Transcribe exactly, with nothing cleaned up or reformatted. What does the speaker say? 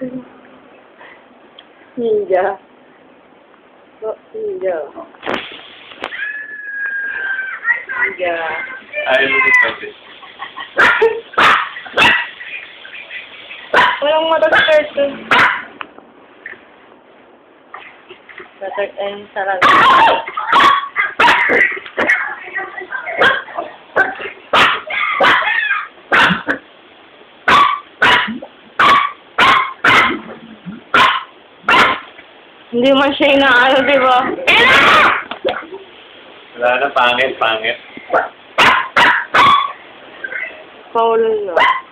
Ninja. Oh, ninja. Ninja. Ayaw mo dito kasi. Walang mata sa cartoon. Sa cartoon, sarado. Hindi man siya inaano, di ba? Wala na, pangit, pangit. Paulo na.